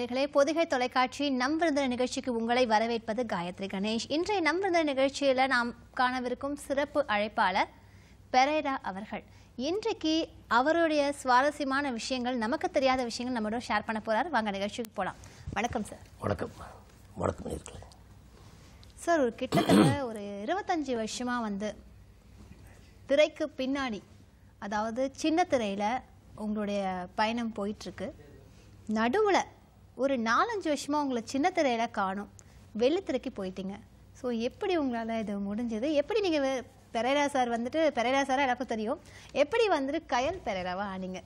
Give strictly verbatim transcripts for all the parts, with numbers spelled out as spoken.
நேயர்களே, பொதிகை தொலைக்காட்சி நம் விருந்தினர் நிகழ்ச்சிக்கு உங்களை வரவேற்பது காயத்ரி கணேஷ். இன்றைய நம் விருந்தினர் நிகழ்ச்சியில் நாம் காணவிருக்கும் சிறப்பு அழைப்பாளர் பெரேரா அவர்கள். இன்றைக்கு அவருடைய சுவாரஸ்யமான விஷயங்கள், நமக்கு தெரியாத விஷயங்கள் நம்மளோட ஷேர் பண்ண போறார். வாங்க நிகழ்ச்சிக்கு போகலாம். வணக்கம் சார். வணக்கம். வணக்கம் சார். ஒரு கிட்டத்தட்ட ஒரு இருபத்தஞ்சு வருஷமா வந்து திரைக்கு பின்னாடி, அதாவது சின்ன திரையில உங்களுடைய பயணம் போயிட்டுருக்கு. நடுவில் ஒரு நாலஞ்சு வருஷமாக உங்களை சின்ன திரையில காணும், வெள்ளித்திரைக்கு போயிட்டீங்க. ஸோ எப்படி உங்களால் இது முடிஞ்சது? எப்படி நீங்கள் பெரேரா சார் வந்துட்டு, பெரேரா சாராக எல்லாருக்கும் தெரியும், எப்படி வந்துட்டு கயல் பெரேராவா ஆனீங்க?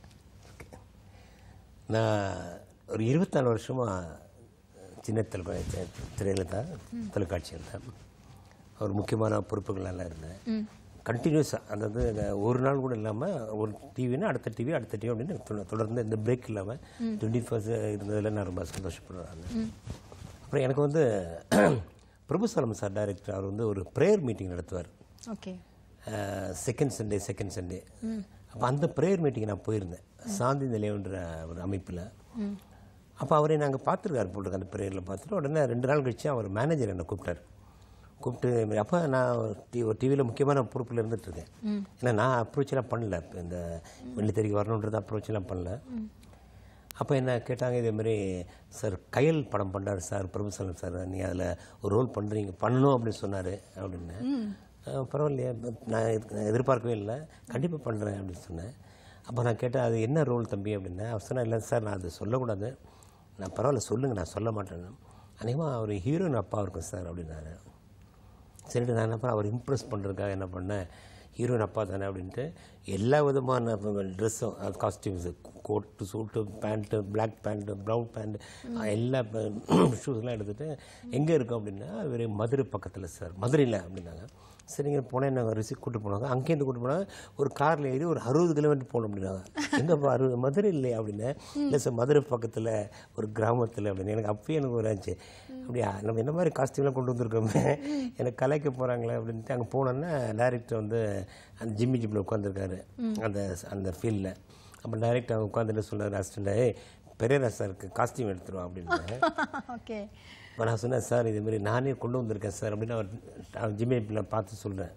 நான் ஒரு இருபத்தாலு வருஷமாக சின்ன தொலை திரையில் தான், தொலைக்காட்சியில் தான் ஒரு முக்கியமான பொறுப்புகளெல்லாம் இருந்தேன். கண்டினியூஸாக, அதாவது ஒரு நாள் கூட இல்லாமல், ஒரு டிவினா அடுத்த டிவி அடுத்த டிவி அப்படின்னு தொடர்ந்து இந்த பிரேக் இல்லாமல் டுவெண்ட்டி ஃபர்ஸ்ட் இருந்ததில் நான் ரொம்ப சந்தோஷப்படுறேன். அப்புறம் எனக்கு வந்து பிரபுசாலம் சார் டைரக்டர், அவர் வந்து ஒரு ப்ரேயர் மீட்டிங் நடத்துவார். Okay. Second Sunday second Sunday அப்போ அந்த ப்ரேயர் மீட்டிங் நான் போயிருந்தேன், சாந்தி நிலையன்ற ஒரு அமைப்பில். அப்போ அவரை நாங்கள் பார்த்துருக்காரு போட்டிருக்க, அந்த ப்ரேயரில் பார்த்துட்டு உடனே ரெண்டு நாள் கழிச்சு அவர் மேனேஜர் என்னை கூப்பிட்டார். கூப்பிட்டு அப்போ நான் டி ஒரு டிவியில் முக்கியமான பொறுப்பில் இருந்துகிட்ருக்கேன். ஏன்னா நான் அப்ரோச்செலாம் பண்ணல, இப்போ இந்த வெள்ளித்திரைக்கு வரணுன்றது அப்ரோச்செலாம் பண்ணல. அப்போ என்ன கேட்டாங்க, இதேமாரி சார் கயல் படம் பண்ணுறாரு சார் பிரபுசாலம் சார், நீங்கள் அதில் ஒரு ரோல் பண்ணுறீங்க, பண்ணணும் அப்படின்னு சொன்னார் அப்படின்னு. பரவாயில்லையா, நான் எதிர்பார்க்கவே இல்லை, கண்டிப்பாக பண்ணுறேன் அப்படின்னு சொன்னேன். அப்போ நான் கேட்டேன், அது என்ன ரோல் தம்பி அப்படின்னா, அவர் சொன்னால் இல்லை சார் நான் அது சொல்லக்கூடாது, நான் பரவாயில்ல சொல்லுங்கள் நான் சொல்ல மாட்டேன், அநேகமாக அவர் ஹீரோயின் அப்பா இருக்கும் சார் அப்படின்னாரு. சரிட்டு நான் என்ன பண்ணேன், அவர் இம்ப்ரெஸ் பண்ணுறதுக்காக என்ன பண்ணேன், ஹீரோயின் அப்பா தானே அப்படின்ட்டு எல்லா விதமான ட்ரெஸ்ஸும், அது costumes, coat suit pant, black pant, brown pant, எல்லா ஷூஸ்லாம் எடுத்துகிட்டு எங்கே இருக்கோம் அப்படின்னா, இவர் மதுரை பக்கத்தில் சார், மதுரையில் அப்படின்னாங்க. சரிங்க போனேன், நாங்கள் ரிசிக் கூட்டு போனாங்க. அங்கேருந்து கூட்டு போனாங்க, ஒரு காரில் ஏறி ஒரு அறுபது கிலோமீட்டர் போகணும் அப்படின்னாங்க. எங்கேப்பா அறுபது, மதுரை இல்லையா அப்படின்னு. இல்லை சார் மதுரை பக்கத்தில் ஒரு கிராமத்தில் அப்படின்னு. எனக்கு அப்பயே எனக்கு ஒரு ஆச்சு, அப்படியா நம்ம என்ன மாதிரி காஸ்டியூம்லாம் கொண்டு வந்திருக்கோமே, எனக்கு கலைக்க போகிறாங்களே அப்படின்ட்டு. அங்கே போனோன்னா டைரக்டர் வந்து அந்த ஜிம்மி ஜிப்பில் உட்காந்துருக்காரு அந்த அந்த ஃபீல்டில். அப்போ டைரக்டர் அவங்க உட்காந்துட்டு சொன்னார் அசிஸ்டண்ட்டை, பெரேரா சாருக்கு காஸ்டியூம் எடுத்துருவோம் அப்படின்னு. ஓகே. இப்போ நான் சொன்னேன், சார் இதுமாரி நானே கொண்டு வந்திருக்கேன் சார் அப்படின்னு. அவர் அவர் ஜிம்மி நான் பார்த்து சொல்கிறேன்.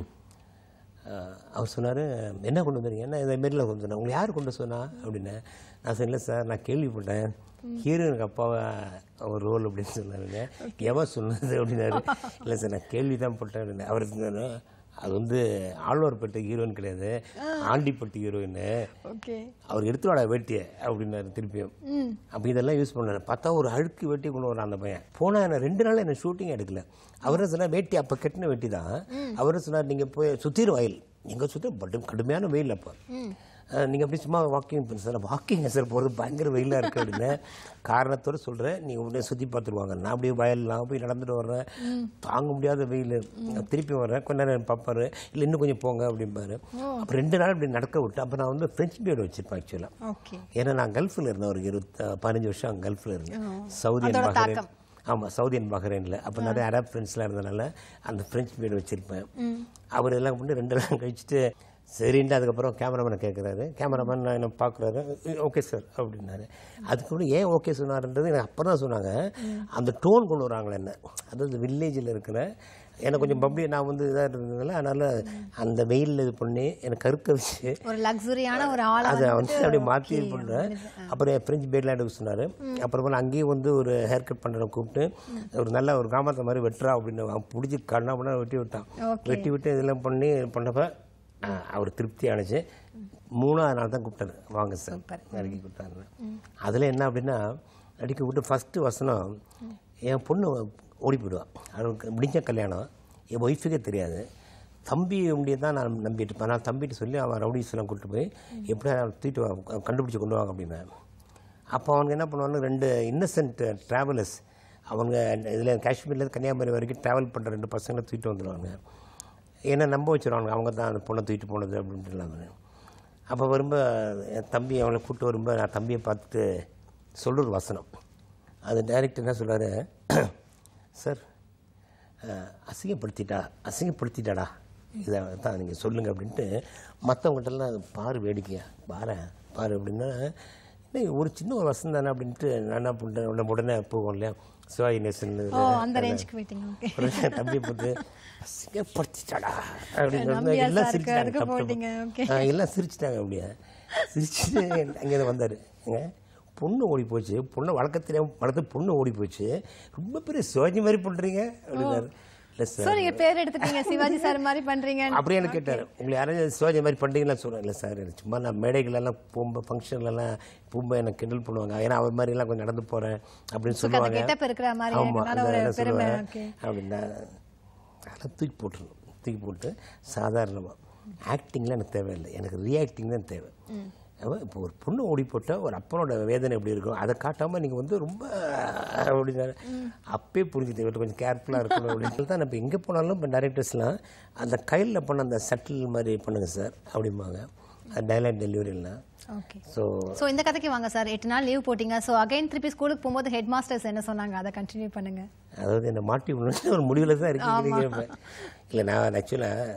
அவர் சொன்னார், என்ன கொண்டு வந்துருங்க, என்ன இதேமாரிலாம் கொண்டு சொன்னேன், உங்களை யார் கொண்டு சொன்னா அப்படின்னு. நான் சொன்னேன், இல்லை சார் நான் கேள்விப்பட்டேன் ஹீரோயினுக்கு அப்பாவை ஒரு ரோல் அப்படின்னு சொன்னாருங்க. எவன் சொன்னது அப்படின்னாரு. இல்லை சார் நான் கேள்வி தான் போட்டேன் அப்படின்னு. அவர் சொன்னார், அது வந்து ஆழ்வார்பேட்டை ஹீரோயின் கிடையாது, ஆண்டிப்பட்டி ஹீரோயின், அவர் எடுத்துவாடா வேட்டியை அப்படின்னாரு திருப்பியும். அப்போ இதெல்லாம் யூஸ் பண்ணாரு. பார்த்தா ஒரு அழுக்கு வேட்டி கொண்டு வரான் அந்த பையன். போனால் என்ன ரெண்டு நாள் என்ன ஷூட்டிங் எடுக்கல. அவரும் சொன்னார், வேட்டி அப்போ கட்டின வேட்டி தான். அவரும் சொன்னார், நீங்கள் போய் சுற்றிடும் வயல், எங்கே சுற்றி பட்டு கடுமையான வெயில், அப்போ நீங்கள் அப்படி சும்மா வாக்கிங் பண்ண சார். வாக்கிங் சார் போகிறது பயங்கர வெயிலாக இருக்குது அப்படின்னு காரணத்தோடு சொல்கிறேன். நீங்கள் உடனே சுற்றி பார்த்துருவாங்க. நான் அப்படியே வயல்லாம் போய் நடந்துட்டு வர்றேன், தாங்க முடியாத வெயில், திருப்பி வர்றேன், கொஞ்ச நேரம் பார்ப்பாரு, இல்லை இன்னும் கொஞ்சம் போங்க அப்படிம்பாரு. அப்புறம் ரெண்டு நாள் இப்படி நடக்க விட்டு, அப்போ நான் வந்து ஃப்ரெஞ்ச் பீரியட் வச்சுருப்பேன் ஆக்சுவலாக. ஏன்னா நான் கல்ஃபில் இருந்தேன், ஒரு இருபத்தி பதினஞ்சு வருஷம் அங்கே கல்ஃபில் இருந்தேன், சவுதி அண்ட் பஹ்ரைன். ஆமாம், சவுதி அண்ட் பஹ்ரைனில். அப்போ நிறைய அரப் ஃப்ரெண்ட்ஸ்லாம் இருந்தனால அந்த ஃப்ரெஞ்ச் பீரியட் வச்சுருப்பேன். அவர் எல்லாம் பண்ணி ரெண்டு நாள் கழிச்சுட்டு சரின்ட்டு அதுக்கப்புறம் கேமராமேனை கேட்குறாரு. கேமராமேன் நான் என்ன பார்க்குறாரு, ஓகே சார் அப்படின்னாரு. அதுக்கப்புறம் ஏன் ஓகே சொன்னார்ன்றது எனக்கு அப்போ தான் சொன்னாங்க. அந்த டோன் கொண்டு வராங்களே என்ன, அதாவது வில்லேஜில் இருக்கிற எனக்கு கொஞ்சம் பப்ளி, நான் வந்து இதாக இருந்ததுனால அதனால் அந்த வெயிலில் இது பண்ணி எனக்கு கருக்க வச்சு ஒரு லக்ஸுரியான ஒரு ஆளை அதை வந்து அப்படியே மாற்றி இது பண்ணுறேன். அப்புறம் ஃப்ரெஞ்ச் பேர்லாம் எடுக்க சொன்னார். அப்புறமா அங்கேயும் வந்து ஒரு ஹேர் கட் பண்ணுறத கூப்பிட்டு ஒரு நல்ல ஒரு கிராமத்தை மாதிரி வெட்டுறா அப்படின்னு அவன் பிடிச்சி கண்ணா பண்ண வெட்டி விட்டான். வெட்டி விட்டு இதெல்லாம் பண்ணி பண்ணப்போ அவர் திருப்தி அடைச்சு மூணாவது நாள் தான் கூப்பிட்டாரு, வாங்க சார் நடிக்க கூப்பிட்டாரு. அதில் என்ன அப்படின்னா, நடிக்க கூப்பிட்டு ஃபஸ்ட்டு வசனம் என் பொண்ணு ஓடி போயிடுவான், அவளுக்கு முடிஞ்ச கல்யாணம், என் ஒய்ஃபுக்கே தெரியாது, தம்பி முடிய தான் நான் நம்பிட்டு இருப்பேன். நான் தம்பிட்டு சொல்லி அவன் ரவுடிஸ்லாம் கூப்பிட்டு போய் எப்படியா தூக்கிட்டு வா, கண்டுபிடிச்சி கொண்டு வாங்க அப்படின்னு. அப்போ அவனுக்கு என்ன பண்ணுவாங்க, ரெண்டு இன்னசென்ட் ட்ராவலர்ஸ், அவங்க இதில் காஷ்மீர்லேருந்து கன்னியாகுமரி வரைக்கும் ட்ராவல் பண்ணுற ரெண்டு பசங்களை தூக்கிட்டு வந்துடுவாங்க. ஏன்னா நம்ப வச்சுருவாங்க, அவங்க தான் அந்த பொண்ணை தூக்கிட்டு போனது அப்படின்ட்டு இல்லாமல். அப்போ வரும்ப என் தம்பி அவனை கூப்பிட்டு வரும்ப நான் தம்பியை பார்த்துட்டு சொல்கிற வசனம், அது டைரக்டர் என்ன சொல்கிறாரு, சார் அசிங்கப்படுத்திட்டா அசிங்கப்படுத்திட்டாடா இதை தான் நீங்கள் சொல்லுங்கள் அப்படின்ட்டு மற்றவங்கள்ட்டெல்லாம் பாரு வேடிக்கையா பாரு பாரு அப்படின்னா, இல்லை ஒரு சின்ன ஒரு வசம் தானே அப்படின்ட்டு நான் என்ன பண்ணுறேன் உடனே உடனே போவோம் இல்லையா சிவாஜி நேசன் அந்த ரேஞ்சுக்கு போயிட்டீங்க. தம்பி போட்டு படிச்சுட்டாடா அப்படின்னு எல்லாம் சிரிச்சிட்டாங்க. எல்லாம் சிரிச்சிட்டாங்க. அப்படியே சிரிச்சுட்டு அங்கே வந்தார். பொண்ணு ஓடி போச்சு, பொண்ணை வளர்க்க தெரியாம வளர்த்து பொண்ணு ஓடி போச்சு, ரொம்ப பெரிய சிவாஜி மாதிரி பண்ணுறீங்க அப்படின்னாரு. இல்லை சார் நீங்கள் பேர் எடுத்துட்டீங்க, சிவாஜி சார் மாதிரி பண்ணுறீங்க அப்படியே எனக்கு கேட்டார். உங்களை யாராவது சிவாஜி மாதிரி பண்ணுறீங்களா சொல்கிறேன். இல்லை சார் சும்மா நான் மேடைகளெல்லாம் போகும்போது ஃபங்க்ஷன்லலாம் போகும்போது எனக்கு கிண்டல் பண்ணுவாங்க, ஏன்னா அவர் மாதிரிலாம் கொஞ்சம் நடந்து போகிறேன் அப்படின்னு சொல்லுவாங்க. ஆமாம் அதெல்லாம் சொல்லுவேன் அப்படின்னா அதெல்லாம் தூக்கி போட்டுருணும். தூக்கி போட்டு சாதாரணமாக ஆக்டிங்லாம் எனக்கு தேவையில்லை, எனக்கு ரியாக்டிங் தான் தேவை. இப்போ ஒரு பொண்ணு ஓடி போட்டால் ஒரு அப்பனோட வேதனை எப்படி இருக்கும் அதை காட்டாமல் நீங்கள் வந்து ரொம்ப அப்படின்னா அப்பயே புரிஞ்சுது கொஞ்சம் கேர்ஃபுல்லாக இருக்கணும் அப்படின்னு தான். இப்போ எங்கே போனாலும் இப்போ டைரக்டர்ஸ்லாம் அந்த கையில் பண்ண அந்த சட்டில் மாதிரி பண்ணுங்க சார் அப்படிம்பாங்க, அது டைலாக் டெலிவரிலாம். ஓகே. ஸோ ஸோ இந்த கதைக்கு வாங்க சார். எட்டு நாள் லீவ் போட்டிங்க. ஸோ அகைன் திருப்பி ஸ்கூலுக்கு போகும்போது ஹெட் மாஸ்டர்ஸ் என்ன சொன்னாங்க, அதை கண்டினியூ பண்ணுங்கள். அதாவது என்னை மாட்டி விடணும்னு ஒரு முடிவில் தான் இருக்கீங்க. இல்லை நான் ஆக்சுவலாக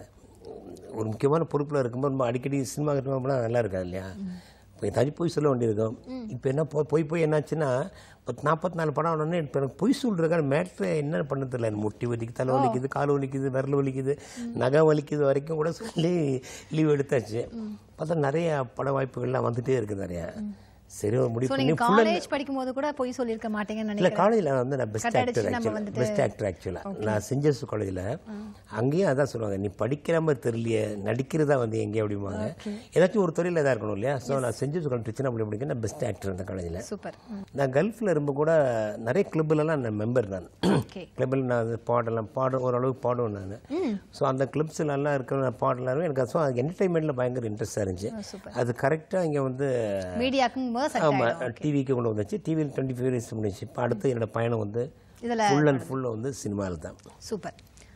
ஒரு முக்கியமான பொறுப்பில் இருக்கும்போது நம்ம அடிக்கடி சினிமா கட்டணும்லாம் நல்லா இருக்காது இல்லையா. இப்போ ஏதாச்சும் போய் சொல்ல வேண்டியிருக்கும். இப்போ என்ன போ போய் போய் என்னாச்சுன்னா பத்து நாற்பத்தி நாலு படம் ஆனோடனே இப்போ எனக்கு பொய் சொல்கிறதுக்கான மேட்ரு என்ன பண்ணதில்லை. முட்டி வலிக்குது, தலை வலிக்குது, கால் வலிக்குது, விரல் வலிக்குது, நகை வலிக்குது வரைக்கும் கூட சொல்லி லீவ் எடுத்தாச்சு. பார்த்தா நிறைய பட வாய்ப்புகள்லாம் வந்துகிட்டே இருக்குது நிறையா. சரி ஒரு முடிவு பண்ணி காலேஜ் படிக்கும்போது கூட போய் சொல்லியிருக்க மாட்டேங்கன்னு நினைக்கிறேன். இல்லை காலேஜில் வந்து நான் பெஸ்ட் ஆக்டர் ஆக்சுவலாக பெஸ்ட் ஆக்டர் ஆக்சுவலாக நான் சென்ட் ஜோசப் காலேஜில் அங்கேயும் அதான் சொல்லுவாங்க, நீ படிக்கிற மாதிரி தெரியலையே நடிக்கிறதா வந்து எங்கே அப்படிம்பாங்க. ஏதாச்சும் ஒரு துறையில் தான் இருக்கணும் இல்லையா. ஸோ நான் சென்ட் ஜோசப் காலேஜ் டீச்சர் அப்படி படிக்க நான் பெஸ்ட் ஆக்டர் அந்த காலேஜில். சூப்பர். நான் கல்ஃபில் ரொம்ப கூட நிறைய கிளப்லலாம் நான் மெம்பர். நான் கிளப்பில் நான் பாடலாம் பாட ஓரளவுக்கு பாடுவேன் நான். ஸோ அந்த கிளப்ஸ்லாம் இருக்கிற பாடலாம் எனக்கு ஸோ அது என்டர்டைன்மெண்ட்டில் பயங்கர இன்ட்ரெஸ்டாக இருந்துச்சு. அது கரெக்டாக இங்கே வந்து மீடியாக்கும் ஆமாம் டிவிக்கு கொண்டு வந்துச்சு. டிவியில் டுவெண்ட்டி ஃபைவ் இயர்ஸ் முடிச்சு. இப்போ அடுத்து என்னோட பயணம் வந்து ஃபுல் அண்ட் ஃபுல்லாக வந்து சினிமாவில் தான். சூப்பர்.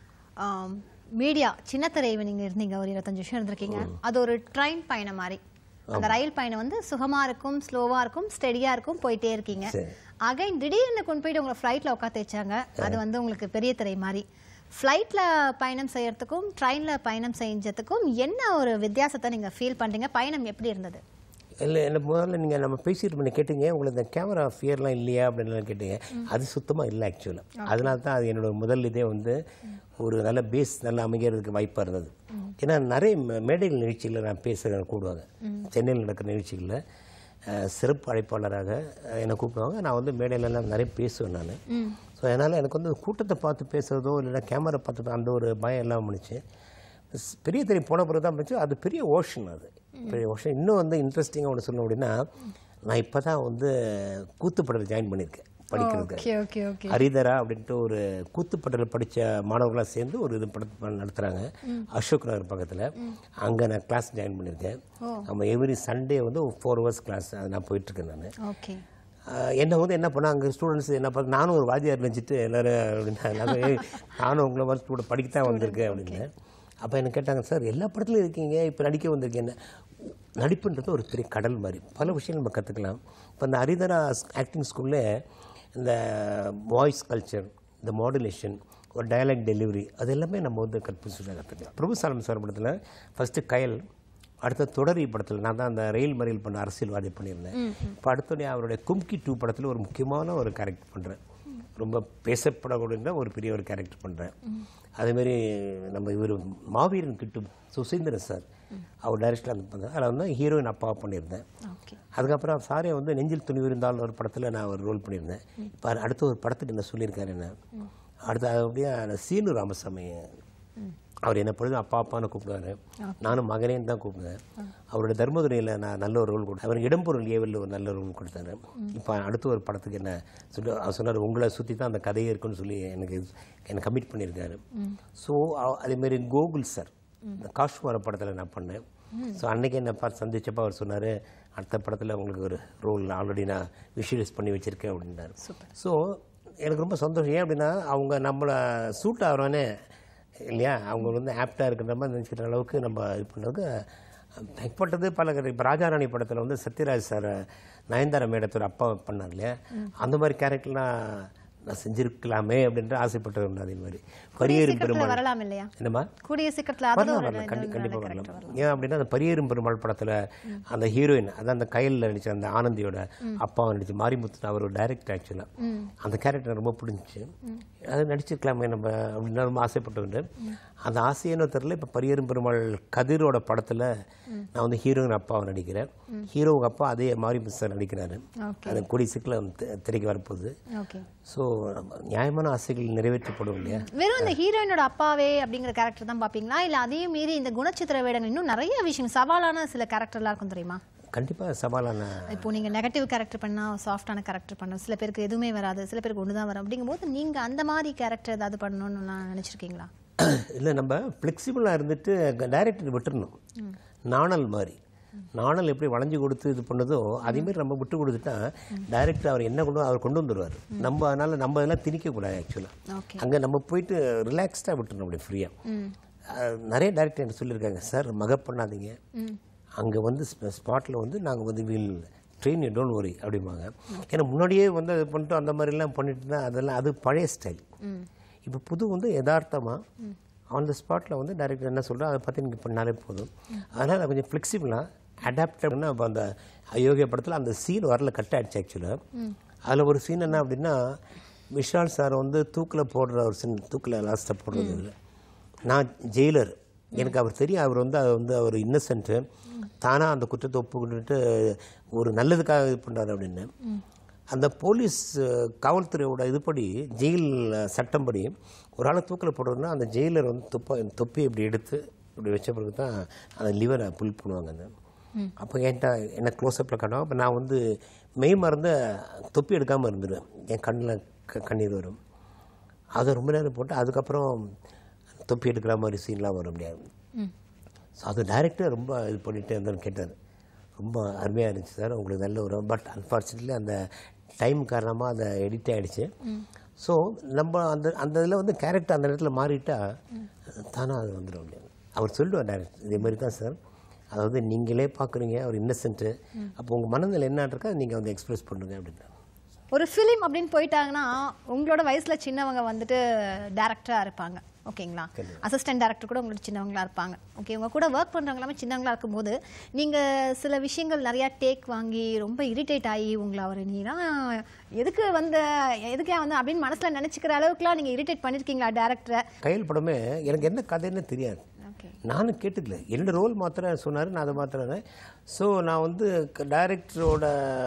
மீடியா சின்ன திரையை நீங்கள் இருந்தீங்க, ஒரு இருபத்தஞ்சு வருஷம் இருந்திருக்கீங்க. அது ஒரு ட்ரெயின் பயணம் மாதிரி. அந்த ரயில் பயணம் வந்து சுகமாக இருக்கும், ஸ்லோவாக இருக்கும், ஸ்டெடியாக இருக்கும், போயிட்டே இருக்கீங்க. அகைன் திடீர்னு கொண்டு போயிட்டு உங்களை ஃப்ளைட்டில் உட்காந்து வச்சாங்க. அது வந்து உங்களுக்கு பெரிய திரை மாதிரி. ஃப்ளைட்டில் பயணம் செய்யறதுக்கும் ட்ரெயினில் பயணம் செஞ்சதுக்கும் என்ன ஒரு வித்தியாசத்தை நீங்கள் ஃபீல் பண்ணுறீங்க? பயணம் எப்படி இருந்தது? இல்லை என்ன முதல்ல நீங்கள் நம்ம பேசிட்டு பண்ணி கேட்டீங்க, உங்களுக்கு இந்த கேமரா ஃபியர்லாம் இல்லையா அப்படின்லாம் கேட்டீங்க. அது சுத்தமாக இல்லை ஆக்சுவலாக. அதனால தான் அது என்னோடய முதல் இதே வந்து ஒரு நல்ல பேஸ் நல்லா அமைகிறதுக்கு வாய்ப்பாக இருந்தது. ஏன்னா நிறைய மேடைகள் நிகழ்ச்சிகளில் நான் பேசுகிறேன் கூடுவாங்க. சென்னையில் நடக்கிற நிகழ்ச்சிகளில் சிறப்பு அழைப்பாளராக என்னை கூப்பிடுவாங்க. நான் வந்து மேடையிலலாம் நிறைய பேசுவேன் நான். ஸோ அதனால் எனக்கு வந்து கூட்டத்தை பார்த்து பேசுகிறதோ இல்லைன்னா கேமரா பார்த்து அந்த ஒரு பயம் எல்லாம் பண்ணிச்சு. பெரிய திரை போன பிறகு தான் பண்ணிச்சு. அது பெரிய ஓஷன். அது பெரிய ஓஷன். இன்னும் வந்து இன்ட்ரெஸ்டிங்காக ஒன்று சொல்லணும் அப்படின்னா, நான் இப்போ தான் வந்து கூத்துப்படல் ஜாயின் பண்ணியிருக்கேன் படிக்கிறதுக்கு. ஹரிதரா அப்படின்ட்டு ஒரு கூத்துப்படல் படித்த மாணவர்களாக சேர்ந்து ஒரு இது படம் நடத்துகிறாங்க அசோக் நகர் பக்கத்தில். அங்கே நான் கிளாஸ் ஜாயின் பண்ணியிருக்கேன். நம்ம எவ்ரி சண்டே வந்து ஃபோர் ஹவர்ஸ் கிளாஸ் அது நான் போயிட்டுருக்கேன் நான். என்னை வந்து என்ன பண்ணால் அங்கே ஸ்டூடெண்ட்ஸ் என்ன பார்த்து நானும் ஒரு வாத்தியார் நினச்சிட்டு எல்லோரும் அப்படின்னா நானும் உங்களை மாதிரி ஸ்டூடெண்ட் படிக்கத்தான் வந்திருக்கேன் அப்படின்னு. அப்போ என்ன கேட்டாங்க, சார் எல்லா படத்துலையும் இருக்கீங்க, இப்போ நடிக்க வந்திருக்கேன். நடிப்புன்றது ஒரு பெரிய கடல் மாதிரி பல விஷயங்கள் நம்ம கற்றுக்கலாம். இப்போ இந்த ஹரிதரா ஆக்டிங் ஸ்கூலில் இந்த வாய்ஸ் கல்ச்சர், இந்த மாடுலேஷன், ஒரு டயலாக் டெலிவரி, அது எல்லாமே நம்ம வந்து கற்பிச்சு கற்றுக்கலாம். பிரபுசாலம் சார் படத்தில் ஃபஸ்ட்டு கயல், அடுத்த தொடரி படத்தில் நான் தான் அந்த ரயில் மறியல் பண்ண அரசியல்வாதி பண்ணியிருந்தேன். இப்போ அடுத்தோடனே அவருடைய கும்கி டூ படத்தில் ஒரு முக்கியமான ஒரு கேரக்டர் பண்ணுறேன். ரொம்ப பேசப்படக்கூடிய ஒரு பெரிய ஒரு கேரக்டர் பண்ணுறேன். அதேமாரி நம்ம இவர் மாவீரன் கிட்டு சுசீந்திரன் சார் அவர் டைரக்டராக வந்து பண்ணேன். அதில் வந்து ஹீரோயின் அப்பாவை பண்ணியிருந்தேன். அதுக்கப்புறம் சாரே வந்து நெஞ்சில் துணிவு இருந்தாலும் ஒரு படத்தில் நான் ஒரு ரோல் பண்ணியிருந்தேன். இப்போ அடுத்த ஒரு படத்துக்கு என்ன சொல்லியிருக்காரு என்ன அடுத்த அப்படியே சீனு ராமசாமி அவர் என்ன பொழுது அப்பா அப்பான்னு கூப்பிடுவார். நானும் மகனேன்னு தான் கூப்பிடுவேன். அவரோட தர்மதுரையில் நான் நல்ல ஒரு ரோல் கொடுத்தேன். அவர் இடம்பொருள் ஏவலில் ஒரு நல்ல ரோல் கொடுத்தாரு. இப்போ அடுத்த ஒரு படத்துக்கு என்ன சொல்லி அவர் சொன்னார், உங்களை சுற்றி தான் அந்த கதையே இருக்குன்னு சொல்லி எனக்கு என்னை கமிட் பண்ணியிருக்காரு. ஸோ அதேமாரி கோகுல் சார் இந்த காஷ்மீர படத்தில் நான் பண்ணேன். ஸோ அன்றைக்கி என்னை பார்த்து சந்திச்சப்போ அவர் சொன்னார், அடுத்த படத்தில் உங்களுக்கு ஒரு ரோல் ஆல்ரெடி நான் விஷுவலைஸ் பண்ணி வச்சுருக்கேன் அப்படின்னாரு. ஸோ எனக்கு ரொம்ப சந்தோஷம். ஏன் அப்படின்னா அவங்க நம்மளை சூட் ஆகிறோன்னே இல்லையா, அவங்க வந்து ஆப்டாக இருக்கிற மாதிரி நினச்சிக்கிற அளவுக்கு நம்ம இது பண்ணுறது பயப்பட்டது பல. இப்போ ராஜாராணி படத்தில் வந்து சத்யராஜ் சார் நயன்தாரா மேடத்தோட அப்பா பண்ணார் இல்லையா, அந்த மாதிரி கேரக்டர்லாம் நான் செஞ்சிருக்கலாமே அப்படின்ற ஆசைப்பட்டவன் அதே மாதிரி பரியேறும் பெருமாள் வரலாம் இல்லையா என்னம்மா கூடிய சீக்கிரத்தில் வரலாம் வரலாம் கண்டி கண்டிப்பாக வரலாம் ஏன் அப்படின்னா அந்த பரியேறும் பெருமாள் படத்தில் அந்த ஹீரோயின் அதான் அந்த கையில் நடிச்ச அந்த ஆனந்தியோட அப்பாவை நடிச்சு மாரிமுத்து அவர் ஒரு டைரக்டர் ஆக்சுவலாக அந்த கேரக்டர் ரொம்ப பிடிச்சிச்சு அது நடிச்சிருக்கலாமே நம்ம அப்படின்னு ரொம்ப ஆசைப்பட்டவன் அந்த ஆசையன்னு தெரில இப்போ பரியேறும் பெருமாள் கதிரோட படத்தில் நான் வந்து ஹீரோயின் அப்பாவை நடிக்கிறேன் ஹீரோவுக்கு அப்பா அதே மாரிமுத்து சார் நடிக்கிறாரு அது கூடிய சீக்கிரம் திரைக்கு வரப்போகுது ஸோ நியாயமான ஆசைகள் நிறைவேற்றப்படும் இல்லையா வெறும் இந்த ஹீரோயினோட அப்பாவே அப்படிங்கிற கேரக்டர் தான் பார்ப்பீங்களா இல்லை அதையும் மீறி இந்த குணச்சித்திர வேடங்கள் இன்னும் நிறைய விஷயம் சவாலான சில கேரக்டர்லாம் இருக்கும் தெரியுமா கண்டிப்பாக சவாலான இப்போ நீங்கள் நெகட்டிவ் கேரக்டர் பண்ணால் சாஃப்டான கேரக்டர் பண்ணணும் சில பேருக்கு எதுவுமே வராது சில பேருக்கு ஒன்று தான் வரும் அப்படிங்கும்போது நீங்கள் அந்த மாதிரி கேரக்டர் ஏதாவது பண்ணணும்னு நான் நினச்சிருக்கீங்களா இல்லை நம்ம ஃப்ளெக்சிபிளாக இருந்துட்டு டைரக்டர் விட்டுறணும் நாணல் மாதிரி நாணல் எப்படி வளைஞ்சு கொடுத்து இது பண்ணதோ அதேமாரி நம்ம விட்டு கொடுத்துட்டா டைரக்டர் அவர் என்ன கொண்டு அவர் கொண்டு வந்துடுவார் நம்ம அதனால் நம்ம அதெல்லாம் திணிக்கக்கூடாது ஆக்சுவலாக அங்கே நம்ம போயிட்டு ரிலாக்ஸ்டாக விட்டுறோம் அப்படி ஃப்ரீயாக நிறைய டைரக்டர் என்ன சொல்லியிருக்காங்க சார் மக பண்ணாதீங்க அங்கே வந்து ஸ்பாட்டில் வந்து நாங்கள் வந்து வீல் ட்ரெயின் டோன்ட் வரி அப்படிம்பாங்க ஏன்னா முன்னாடியே வந்து அது பண்ணிட்டு அந்த மாதிரிலாம் பண்ணிட்டுனா அதெல்லாம் அது பழைய ஸ்டைல் இப்போ புது வந்து யதார்த்தமாக ஆன் த ஸ்பாட்டில் வந்து டைரக்டர் என்ன சொல்கிறோம் அதை பார்த்து நீங்கள் பண்ணாலே போதும் அதனால் கொஞ்சம் ஃப்ளெக்சிபிளாக அடாப்டட்னா இப்போ அந்த அயோக்கிய படத்தில் அந்த சீன் வரல கட் ஆகிடுச்சு ஆக்சுவலாக அதில் ஒரு சீன் என்ன அப்படின்னா விஷால் சார் வந்து தூக்கில் போடுற ஒரு சீன் தூக்கில் லாஸ்ட்டாக போடுறது இல்லை நான் ஜெயிலர் எனக்கு அவர் தெரியும் அவர் வந்து அவர் வந்து அவர் இன்னசென்ட்டு தானாக அந்த குற்றத்தை ஒப்புக்கிட்டு ஒரு நல்லதுக்காக இது பண்ணுறாரு அப்படின்னு அந்த போலீஸ் காவல்துறையோட இதுபடி ஜெயில் சட்டம்படி ஒரு ஆளை தூக்கில் போடுறதுன்னா அந்த ஜெயிலர் வந்து தொப்பை தொப்பி இப்படி எடுத்து இப்படி வச்ச பிறகு தான் அந்த லிவரை புல் பண்ணுவாங்க அந்த அப்போ என்கிட்ட என்ன க்ளோஸ்அப்பில் காட்டுவாங்க அப்போ நான் வந்து மெய் மறந்து தொப்பி எடுக்காமல் இருந்துடுவேன் என் கண்ணில் க கண்ணீர் வரும் அதை ரொம்ப நேரம் போட்டு அதுக்கப்புறம் தொப்பி எடுக்கிற மாதிரி சீன்லாம் வர முடியாது ஸோ அது டைரக்டர் ரொம்ப இது பண்ணிகிட்டே இருந்தாலும் கேட்டார் ரொம்ப அருமையாக இருந்துச்சு சார் உங்களுக்கு நல்ல ஒரு பட் அன்ஃபார்ச்சுனேட்லி அந்த டைம் காரணமாக அதை எடிட் ஆகிடுச்சு ஸோ நம்ம அந்த அந்த இதில் வந்து கேரக்டர் அந்த இடத்துல மாறிட்டால் தானே அது வந்துடும் முடியாது அவர் சொல்லுவார் டைரக்டர் இதே மாதிரி தான் சார் அதாவது நீங்களே பார்க்குறீங்க அவர் இன்னசென்ட்டு அப்போ உங்கள் மனதில் என்ன இருக்கா நீங்கள் வந்து எக்ஸ்பிரஸ் பண்ணுங்க அப்படின்னா ஒரு ஃபிலிம் அப்படின்னு போயிட்டாங்கன்னா உங்களோட வயசில் சின்னவங்க வந்துட்டு டேரக்டராக இருப்பாங்க ஓகேங்களா அசிஸ்டன்ட் டேரக்டர் கூட உங்களுக்கு சின்னவங்களா இருப்பாங்க ஓகே உங்க கூட ஒர்க் பண்ணுறவங்க எல்லாமே சின்னவங்களா இருக்கும்போது நீங்கள் சில விஷயங்கள் நிறையா டேக் வாங்கி ரொம்ப இரிட்டேட் ஆகி உங்களை அவர் நீனா எதுக்கு வந்து எதுக்கே வந்து அப்படின்னு மனசில் நினச்சிக்கிற அளவுக்குலாம் நீங்கள் இரிட்டேட் பண்ணியிருக்கீங்களா டேரக்டரை கையில் படமே எனக்கு என்ன கதைன்னு தெரியாது நானும் கேட்டுக்கல என்னோட ரோல் மாத்திரம் சொன்னார் நான் அதை மாத்திரம் ஸோ நான் வந்து டைரக்டரோட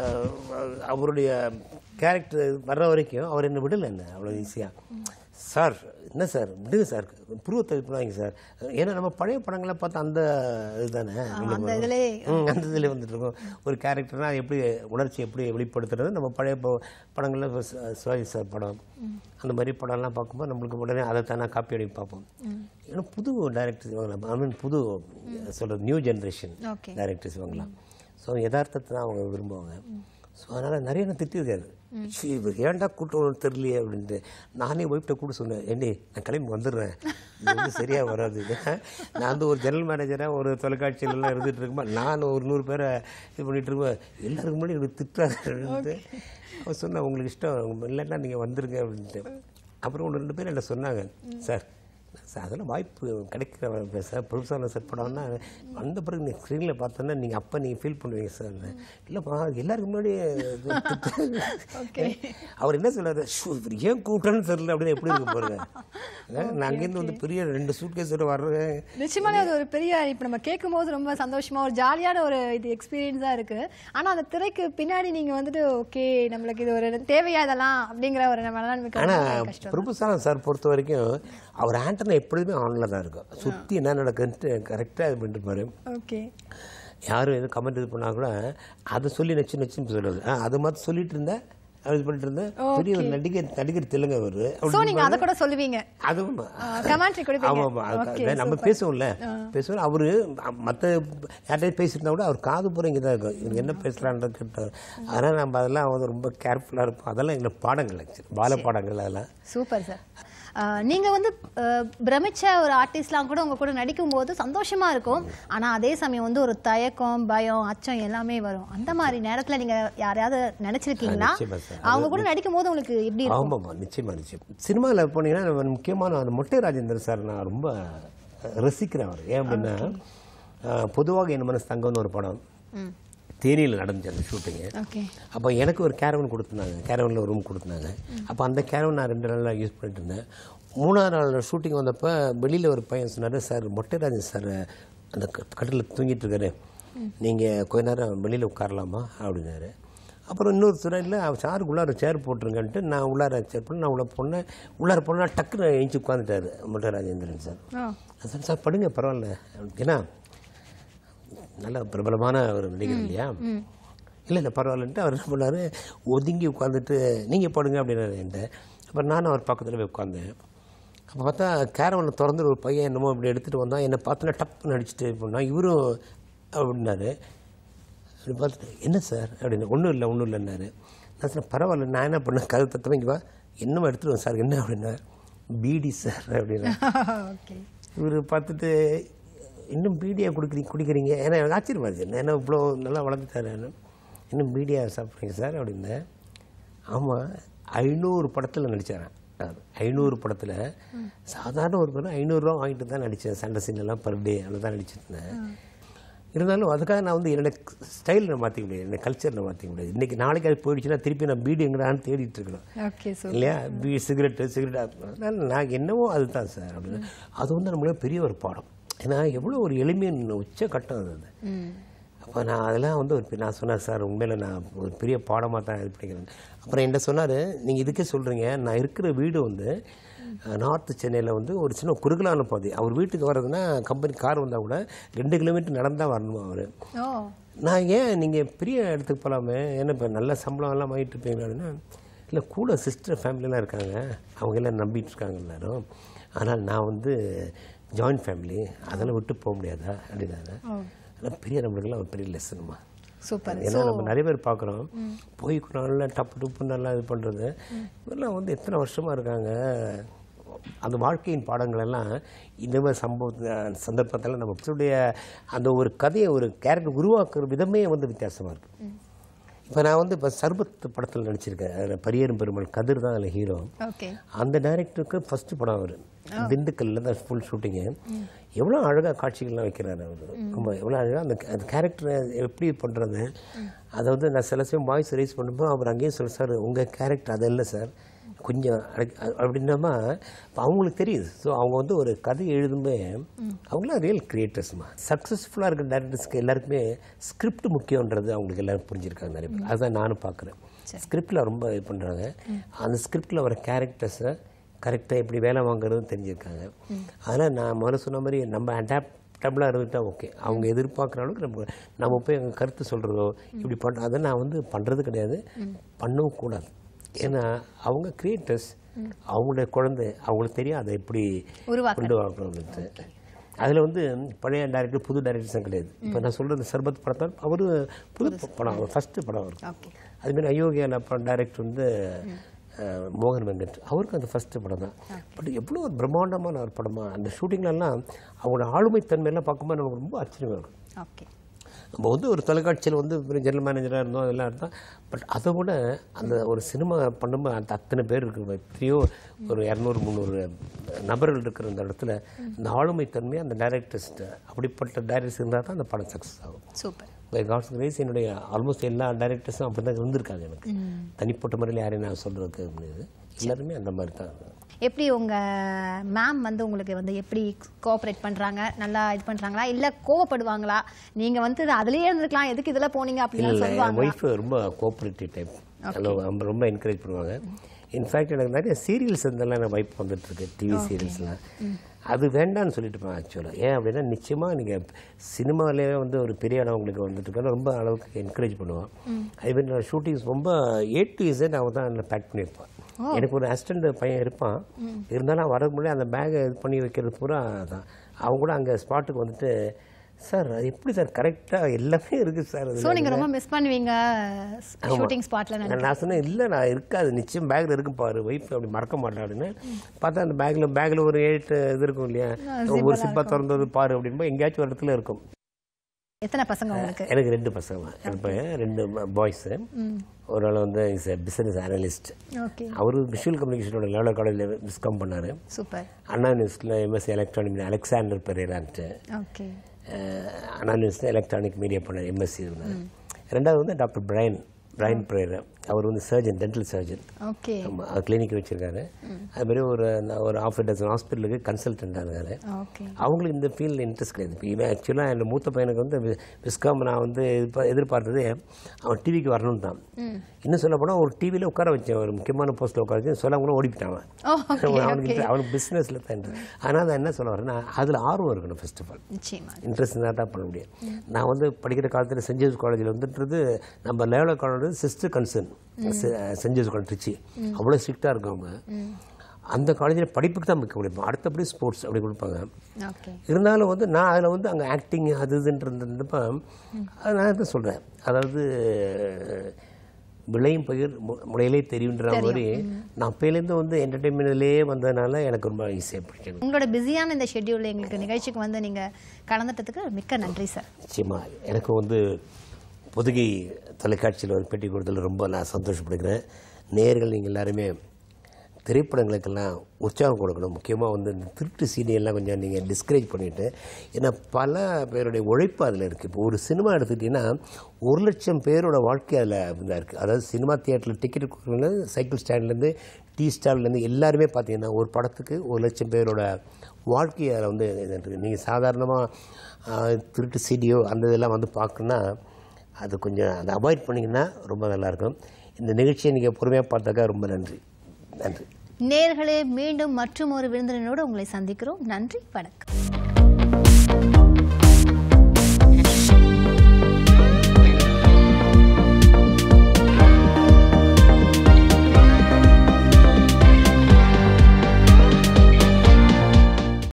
அவருடைய கேரக்டர் வர்ற வரைக்கும் அவர் என்ன விடலை என்ன அவ்வளோ ஈஸியாக சார் என்ன சார் விடுங்க சார் புருவத்தை பண்ணுவாங்க சார் ஏன்னா நம்ம பழைய படங்கள்லாம் பார்த்தா அந்த இதுதானே அந்த இதில் வந்துட்டு இருக்கோம் ஒரு கேரக்டர்னா எப்படி உணர்ச்சி எப்படி வெளிப்படுத்துறது நம்ம பழைய படங்களில் சிவாஜி சார் படம் அந்த மாதிரி படம்லாம் பார்க்கும்போது நம்மளுக்கு உடனே அதை தானே காப்பி அடிக்க பார்ப்போம் ஏன்னா புது டைரக்டர்ஸ் வாங்கலாம் ஐ மீன் புது சொல்கிறது நியூ ஜென்ரேஷன் டைரக்டர்ஸ் வாங்கலாம் ஸோ யதார்த்தத்தை தான் அவங்க விரும்புவாங்க ஸோ அதனால் நிறைய நான் திட்டிருக்காரு இவர் ஏன்டா கூட்டம் தெரியலையே அப்படின்ட்டு நானே ஒய்ஃப்ட்ட கூட சொன்னேன் என்னே நான் கிளம்பி வந்துடுறேன் இது வந்து சரியாக வராது நான் வந்து ஒரு ஜெனரல் மேனேஜராக ஒரு தொலைக்காட்சியிலலாம் இருந்துகிட்டு இருக்கும்போது நான் ஒரு நூறு பேரை இது பண்ணிகிட்டு இருக்கேன் எல்லாருக்கும் முன்னாடி எனக்கு திட்டுறாரு அவர் சொன்னேன் உங்களுக்கு இஷ்டம் இல்லைன்னா நீங்கள் வந்துருங்க அப்படின்ட்டு அப்புறம் ஒன்று ரெண்டு பேர் என்ன சொன்னாங்க சார் சார் அதெல்லாம் வாய்ப்பு கிடைக்கிற சார் ப்ரொஃபஸர் சார் படம்னா வந்த பிறகு நீங்கள் ஸ்க்ரீனில் பார்த்தோன்னா நீங்கள் அப்போ நீங்கள் ஃபீல் பண்ணுவீங்க சார் இல்லைப்பா எல்லாருக்கும் முன்னாடி அவர் என்ன சொல்கிறார் ஷூ இவர் ஏன் கூட்டம்னு தெரியல அப்படின்னு எப்படி இருக்க போகிறேன் நான் அங்கேருந்து வந்து பெரிய ரெண்டு சூட் கேஸோட வர்றேன் நிச்சயமாலே அது ஒரு பெரிய இப்போ நம்ம கேட்கும் போது ரொம்ப சந்தோஷமாக ஒரு ஜாலியான ஒரு இது எக்ஸ்பீரியன்ஸாக இருக்குது ஆனால் அந்த திரைக்கு பின்னாடி நீங்கள் வந்துட்டு ஓகே நம்மளுக்கு இது ஒரு தேவையா இதெல்லாம் அப்படிங்கிற ஒரு நம்ம ஆனால் ப்ரொஃபஸர் சார் பொறுத்த வரைக்கும் அவர் ஆண்டனா எப்பொழுதுமே ஆன்ல தான் இருக்கும் சுற்றி என்ன நடக்குன்ட்டு கரெக்டாக இது பண்ணிட்டு பாரு ஓகே யாரும் எதுவும் கமெண்ட் இது பண்ணால் கூட அதை சொல்லி நச்சு நச்சுன்னு சொல்லுவது ஆ அது மாதிரி சொல்லிட்டு இருந்தேன் இது பண்ணிட்டு இருந்தேன் பெரிய ஒரு நடிகர் நடிகர் தெலுங்கு அவரு அதை கூட சொல்லுவீங்க அதுவும் ஆமாம் ஆமாம் நம்ம பேசுவோம்ல பேசுவோம் அவரு மற்ற யார்கிட்ட பேசியிருந்தா கூட அவர் காது பூரா இங்கே தான் இருக்கும் இவங்க என்ன பேசலான்னு கேட்டார் அதனால் நம்ம அதெல்லாம் வந்து ரொம்ப கேர்ஃபுல்லாக இருப்போம் அதெல்லாம் எங்களை பாடங்கள் ஆக்சுவலி பால பாடங்கள் அதெல்லாம் சூப்பர் சார் நீங்கள் வந்து அஹ், பிரமிச்ச ஒரு ஆர்டிஸ்ட்லாம் கூட உங்கள் கூட நடிக்கும் போது சந்தோஷமாக இருக்கும். ஆனால் அதே சமயம் வந்து ஒரு தயக்கம், பயம், அச்சம் எல்லாமே வரும். அந்த மாதிரி நேரத்தில் நீங்கள் யாரையாவது நினச்சிருக்கீங்களா? நிச்சயமா சார். அவங்க கூட நடிக்கும் போது உங்களுக்கு எப்படி இருக்கும்? ஆமாம்மா, நிச்சயமா நிச்சயம். சினிமாவில் போனீங்கன்னா நம்ம முக்கியமான அந்த மொட்டை ராஜேந்திரன் சார் நான் ரொம்ப ரசிக்கிறேன் அவர். ஏன் அப்படின்னா அஹ், பொதுவாக என் மனசு தங்கம்னு ஒரு படம் தேனியில் நடந்துச்சு அந்த ஷூட்டிங்கு. ஓகே. அப்போ எனக்கு ஒரு கேரவன் கொடுத்துருந்தாங்க, கேரவனில் ஒரு ரூம் கொடுத்துருந்தாங்க. அப்போ அந்த கேரவன் நான் ரெண்டு நாளாக யூஸ் பண்ணிட்டு இருந்தேன். மூணாவது நாள் ஷூட்டிங் வந்தப்போ வெளியில் ஒரு பையன் சொன்னார், சார் மொட்டைராஜன் சார் அந்த கட்டில் தூங்கிட்டு இருக்காரு, நீங்கள் கொஞ்ச நேரம் வெளியில் உட்காரலாமா அப்படின்னாரு. அப்புறம் இன்னொரு துறையில் சாருக்கு உள்ளார சேர் போட்டுருங்கன்ட்டு நான் உள்ளார சேர் பண்ணி நான் உள்ள போனேன். உள்ளார போனால் டக்குன்னு எழுச்சி உட்காந்துட்டாரு மொட்டைராஜேந்திரன் சார். சார் சார் படுங்க பரவாயில்ல, ஏன்னா நல்ல பிரபலமான ஒரு நடிகர் இல்லையா. இல்லை இல்லை பரவாயில்லன்ட்டு அவர் என்ன பண்ணார், ஒதுங்கி உட்காந்துட்டு நீங்கள் படுங்க அப்படின்னாரு என்கிட்ட. அப்புறம் நானும் அவர் பக்கத்தில் போய் உட்காந்தேன். அப்போ பார்த்தா கேரவனில் திறந்து ஒரு பையன் என்னமோ இப்படி எடுத்துகிட்டு வந்தான். என்னை பார்த்தோன்னா டப்புன்னு அடிச்சுட்டு போனான். இவரும் அப்படின்னாரு. அப்படி பார்த்துட்டு என்ன சார் அப்படின்னு. ஒன்றும் இல்லை ஒன்றும் இல்லைன்னாரு. நான் சொன்னேன் பரவாயில்ல, நான் என்ன பண்ணேன் கதை தத்துவங்கிவா என்னமோ எடுத்துகிட்டு சார் என்ன அப்படின்னா பீடி சார் அப்படின்னா. இவர் பார்த்துட்டு இன்னும் பீடியா குடிக்கிறீங்க குடிக்கிறீங்க ஏன்னா எனக்கு ஆச்சரியமாச்சு, ஏன்னா இவ்வளோ நல்லா வளர்ந்துட்டாரு, இன்னும் பீடியா சாப்பிட்றீங்க சார் அப்படின்னேன். ஆமாம், ஐநூறு படத்தில் நடித்தாரேன். ஐநூறு படத்தில் சாதாரண ஒரு பேரும் ஐநூறுரூவா வாங்கிட்டு தான் நடித்தேன். சண்டை சீனெல்லாம் பர் டே அதில் தான் நடிச்சிருந்தேன். இருந்தாலும் அதுக்காக நான் வந்து என்னோட ஸ்டைலில் மாற்றிக்க முடியாது, என்னோட கல்ச்சரில் மாற்றிக்க முடியாது. இன்றைக்கி நாளைக்கு அது போயிடுச்சுன்னா திருப்பி நான் பீடி எங்கடான்னு தேடிட்டு இருக்கணும் இல்லையா. பீ சிகரெட்டு சிகரெட் அதனால நான் என்னவோ அதுதான் சார் அப்படின்னு. அது வந்து நம்மளே பெரிய ஒரு பாடம். ஏன்னா எவ்வளோ ஒரு எளிமையின் உச்ச கட்டம் அது அது. அப்போ நான் அதெல்லாம் வந்து ஒரு நான் சொன்னேன் சார் உண்மையில் நான் ஒரு பெரிய பாடமாக தான் இது பண்ணிக்கிறேன். அப்புறம் என்கிட்ட சொன்னார், நீங்கள் இதுக்கே சொல்கிறீங்க, நான் இருக்கிற வீடு வந்து நார்த்து சென்னையில் வந்து ஒரு சின்ன குறுகலான பாதை. அவர் வீட்டுக்கு வர்றதுன்னா கம்பெனி கார் வந்தால் கூட ரெண்டு கிலோமீட்டர் நடந்தால் வரணுமா அவர். நான் ஏன் நீங்கள் பெரிய இடத்துக்கு போகலாமே, ஏன்னா இப்போ நல்ல சம்பளம் எல்லாம் வாங்கிட்டு இருப்பீங்க அப்படின்னா, இல்லை கூட சிஸ்டர் ஃபேமிலிலாம் இருக்காங்க, அவங்க எல்லாம் நம்பிட்டு இருக்காங்க எல்லாரும், ஆனால் நான் வந்து ஜாயின்ட் ஃபேமிலி அதெல்லாம் விட்டு போக முடியாதா அப்படின்னாரு. ஆனால் பெரிய நம்மளுக்கெல்லாம் ஒரு பெரிய லெசனுமா. சூப்பர். ஏன்னா நம்ம நிறைய பேர் பார்க்குறோம், போய் நல்லா டப்பு டப்பு நல்லா இது பண்ணுறது. இதெல்லாம் வந்து எத்தனை வருஷமாக இருக்காங்க. அந்த வாழ்க்கையின் பாடங்கள் எல்லாம் இந்த மாதிரி சம்பவ சந்தர்ப்பத்தில் நம்ம அந்த ஒரு கதையை ஒரு கேரக்டர் உருவாக்குற விதமே வந்து வித்தியாசமாக இருக்குது. இப்போ நான் வந்து இப்போ சர்பத் படத்தில் நடிச்சிருக்கேன். அதில் பரியரும் பெருமாள் கதிர் தான் அதில் ஹீரோ. அந்த டைரக்டருக்கு ஃபஸ்ட்டு படம் அவர் திண்டுக்கல்ல தான் ஃபுல் ஷூட்டிங்கு. எவ்வளோ அழகாக காட்சிகள்லாம் வைக்கிறாரு அவர். ரொம்ப எவ்வளோ அழகாக அந்த அந்த கேரக்டரை எப்படி பண்ணுறது. அதாவது நான் சில சமயம் வாய்ஸ் ரைஸ் பண்ணும்போது அவர் அங்கேயும் சொல்ல, சார் உங்கள் கேரக்டர் அது இல்லை சார் கொஞ்சம் அப்படின்னாமா அவங்களுக்கு தெரியுது. ஸோ அவங்க வந்து ஒரு கதை எழுதும்போது அவங்களாம் ரியல் கிரியேட்டர்ஸ்மா. சக்ஸஸ்ஃபுல்லாக இருக்கிற டேரக்டர்ஸ்க்கு எல்லாருக்குமே ஸ்கிரிப்ட் முக்கியன்றது அவங்களுக்கு எல்லோரும் புரிஞ்சிருக்காங்க நிறைய பேர். அதுதான் நானும் பார்க்குறேன். ஸ்கிரிப்டில் ரொம்ப இது பண்ணுறாங்க. அந்த ஸ்கிரிப்டில் வர கேரக்டர்ஸை கரெக்டாக எப்படி வேலை வாங்குறதுன்னு தெரிஞ்சிருக்காங்க. அதனால் நான் முதல்ல சொன்ன மாதிரி நம்ம அடாப்டபுளாக இருந்துட்டால் ஓகே. அவங்க எதிர்பார்க்குற அளவுக்கு நம்ம நம்ம போய் எங்கள் கருத்து சொல்கிறதோ இப்படி பண்ணுறோம் அதை நான் வந்து பண்ணுறது கிடையாது, பண்ணவும் கூடாது. ஏன்னா அவங்க கிரியேட்டர்ஸ், அவங்களுடைய குழந்தை, அவங்களுக்கு தெரியும் அதை எப்படி கொண்டு வாங்கணும்னுட்டு. அதில் வந்து பழைய டைரக்டர் புது டைரக்டர்ஸும் கிடையாது. இப்போ நான் சொல்கிறது சர்பத் படத்தான் அவர் புது படம், ஃபஸ்ட்டு படம் அவருக்கு. அதுமாரி அயோக்கியாவில் படம் டைரக்டர் வந்து மோகன் வெங்கட், அவருக்கு அந்த ஃபஸ்ட்டு படம் தான். பட் எவ்வளோ ஒரு பிரம்மாண்டமான ஒரு படமாக அந்த ஷூட்டிங்லலாம் அவங்களோட ஆளுமைத்தன்மையெல்லாம் பார்க்கும்போது நமக்கு ரொம்ப ஆச்சரியமாக இருக்கும். ஓகே, நம்ம வந்து ஒரு தொலைக்காட்சியில் வந்து ஜெனரல் மேனேஜராக இருந்தோம் அதெல்லாம் இருந்தால், பட் அதை விட அந்த ஒரு சினிமா பண்ணும்போது அந்த அத்தனை பேர் இருக்கிற எத்தனையோ ஒரு இரநூறு முந்நூறு நபர்கள் இருக்கிற அந்த இடத்துல அந்த ஆளுமைத்தன்மை அந்த டைரக்டர்ஸ்ட்டு அப்படிப்பட்ட டைரக்டர்ஸ் இருந்தால் தான் அந்த படம் சக்ஸஸ் ஆகும். சூப்பர். பை காட்ஸ் கிரேஸ் என்னுடைய ஆல்மோஸ்ட் எல்லா டைரக்டர்ஸும் அப்படி தான் இருந்திருக்காங்க. எனக்கு தனிப்பட்ட முறையில் யாரையும் நான் சொல்கிறதுக்கு முடியாது, எல்லாருமே அந்த மாதிரி தான். எப்படி உங்கள் மேம் வந்து உங்களுக்கு வந்து எப்படி கோஆப்ரேட் பண்ணுறாங்க, நல்லா இது பண்ணுறாங்களா இல்லை கோவப்படுவாங்களா? நீங்கள் வந்து அதுலேயே இருந்திருக்கலாம், எதுக்கு இதில் போனீங்க அப்படின்னு சொல்லுவாங்க. ஒய்ஃப் ரொம்ப கோஆப்ரேட்டிவ் டைப், ரொம்ப என்கரேஜ் பண்ணுவாங்க. இன்ஃபேக்ட் எனக்கு நிறைய சீரியல்ஸ் இருந்தெல்லாம் நான் வைப் வந்துட்டுருக்கு, டிவி சீரியல்ஸ்லாம். அது வேண்டான்னு சொல்லிட்டு இருப்பேன் ஆக்சுவலாக. ஏன் அப்படின்னா நிச்சயமாக நீங்கள் சினிமாவிலே வந்து ஒரு பெரிய இடம் உங்களுக்கு வந்துட்டு ரொம்ப அளவுக்கு என்கரேஜ் பண்ணுவான். அதுமாதிரி நான் ஷூட்டிங்ஸ் ரொம்ப ஏ டு இசட் அவன் தான் அதில் பேக் பண்ணியிருப்பான். எனக்கு ஒரு அசிஸ்டண்ட் பையன் இருப்பான், இருந்தாலும் வரதுக்கு முன்னாடி அந்த பேக்கை இது பண்ணி வைக்கிறது பூரா தான். அவங்க கூட அங்கே ஸ்பாட்டுக்கு வந்துட்டு சார் அது எப்படி சார் கரெக்டாக எல்லாமே இருக்குது சார். ஸோ நீங்கள் ரொம்ப மிஸ் பண்ணுவீங்க ஷூட்டிங் ஸ்பாட்டில். நான் சொன்னேன் இல்லை நான் இருக்காது நிச்சயம் பேக்கில் இருக்கும் பாரு ஒய்ஃப் அப்படி மறக்க மாட்டேன் அப்படின்னு. பார்த்தா அந்த பேக்கில் பேக்கில் ஒரு எயிட் இது இருக்கும் இல்லையா, ஒரு சிப்பா திறந்தது பாரு அப்படின்போது எங்கேயாச்சும் ஒரு இடத்துல இருக்கும். எத்தனை பசங்க உங்களுக்கு? எனக்கு ரெண்டு பசங்க. இப்போ ரெண்டு பாய்ஸு. ஒரு ஆள் வந்து இஸ் பிஸ்னஸ் அனலிஸ்ட். ஓகே. அவர் விஷுவல் கம்யூனிகேஷனோட லெவலர் காலேஜில் விஸ்கம் பண்ணார். சூப்பர். அண்ணா யூனிவர்சிட்டியில் எம்எஸ்சி எலக்ட்ரானிக் அலெக்சாண்டர் பெரேரான்ட்டு. ஓகே. அண்ணா யூனிவர்சிட்டியில் எலக்ட்ரானிக் மீடியா பண்ணார், எம்எஸ்சி இருந்தார். ரெண்டாவது வந்து டாக்டர் பிரைன் பிரைன் பிரேரா. அவர் வந்து சர்ஜன், டென்டல் சர்ஜன். ஓகே. ஆமாம், அவர் கிளினிக் வச்சுருக்காரு. அதுமாதிரி ஒரு ஒரு ஆஃப் டசன் ஹாஸ்பிட்டலுக்கு கன்சல்டண்ட்டாக இருக்காரு. அவங்களுக்கு இந்த ஃபீல்டில் இன்ட்ரெஸ்ட் கிடையாது. இப்போ இவன் ஆக்சுவலாக என் மூத்த பையனுக்கு வந்து விஸ்காம் நான் வந்து எதிர்பார்த்தது அவன் டிவிக்கு வரணும் தான். இன்னும் சொல்ல போனால் ஒரு டிவியில் உட்கார வச்சேன், ஒரு முக்கியமான போஸ்ட்டில் உட்கார வச்சு சொல்ல கூட ஓடிப்பிட்டான். அவனுக்கு அவனுக்கு பிஸ்னஸில் தான் இன்ட்ரெஸ்ட். ஆனால் அதை என்ன சொல்ல வரேன்னா அதில் ஆர்வம் இருக்கணும். ஃபர்ஸ்ட் ஆஃப் ஆல் இன்ட்ரெஸ்ட் இருந்தால் தான் பண்ண முடியும். நான் வந்து படிக்கிற காலத்தில் சென்ட் ஜோசப் காலேஜில் வந்துன்றது நம்ம Loyola college sister concern Saint Joseph college Trichy. அவ்வளோ ஸ்ட்ரிக்டாக இருக்கும் அவங்க. அந்த காலேஜில் படிப்புக்கு தான் முக்கியம் கொடுப்போம், அடுத்தபடி ஸ்போர்ட்ஸ் அப்படி கொடுப்பாங்க. இருந்தாலும் வந்து நான் அதில் வந்து அங்கே ஆக்டிங் அது இதுன்றப்போ அது நான் தான் சொல்கிறேன். அதாவது விளையும் பயிர் முறையிலே தெரியுன்ற மாதிரி நான் அப்பையிலேருந்து வந்து என்டர்டெயின்மெண்ட்லேயே வந்ததுனால எனக்கு ரொம்ப ஈஸியாக பிடிக்கும். உங்களோட பிஸியான இந்த ஷெட்யூலில் எங்களுக்கு நிகழ்ச்சிக்கு வந்து நீங்கள் கலந்துட்டதுக்கு மிக்க நன்றி சார். நிச்சயமாக எனக்கு வந்து பொதுகை தொலைக்காட்சியில் ஒரு பேட்டி கொடுத்ததில் ரொம்ப நான் சந்தோஷப்படுகிறேன். நேயர்கள் நீங்கள் எல்லாருமே திரைப்படங்களுக்கெல்லாம் உற்சாகம் கொடுக்கணும். முக்கியமாக வந்து இந்த திருட்டு சீனியெல்லாம் கொஞ்சம் நீங்கள் டிஸ்கரேஜ் பண்ணிவிட்டு, ஏன்னா பல பேருடைய உழைப்பு அதில் இருக்குது. இப்போ ஒரு சினிமா எடுத்துக்கிட்டிங்கன்னா ஒரு லட்சம் பேரோட வாழ்க்கை அதில் தான் இருக்குது. அதாவது சினிமா தியேட்டரில் டிக்கெட் கொடுக்குறது சைக்கிள் ஸ்டாண்ட்லேருந்து டீ ஸ்டால்லேருந்து எல்லாருமே பார்த்தீங்கன்னா ஒரு படத்துக்கு ஒரு லட்சம் பேரோட வாழ்க்கை அதில் வந்து இருக்குது. நீங்கள் சாதாரணமாக திருட்டு சீடியோ அந்த இதெல்லாம் வந்து பார்க்கணுன்னா அது கொஞ்சம் அதை அவாய்ட் பண்ணிங்கன்னா ரொம்ப நல்லாயிருக்கும். இந்த நிகழ்ச்சியை நீங்கள் பொறுமையாக பார்த்தாக்கா ரொம்ப நன்றி. நன்றி நேயர்களே, மீண்டும் மற்றும் ஒரு விருந்தினரோடு உங்களை சந்திக்கிறோம். நன்றி, வணக்கம்.